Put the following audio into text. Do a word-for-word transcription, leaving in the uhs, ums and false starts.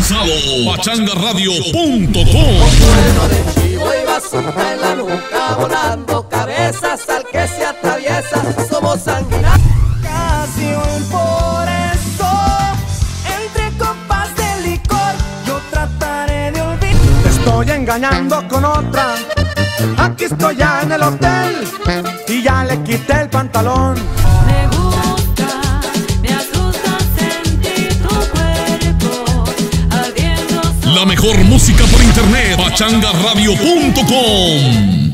sintonizado pachanga radio punto com. Cuerno de chivo y bazooka en la nuca, volando cabezas al que se atraviesa. Somos sanguinarios. Ocasión, por eso, entre copas de licor, yo trataré de olvidar. Te estoy engañando con otra. Aquí estoy ya en el hotel y ya le quité el pantalón. Me gusta, me asusta sentir tu cuerpo ardiendo. La mejor música por internet, pachanga radio punto com.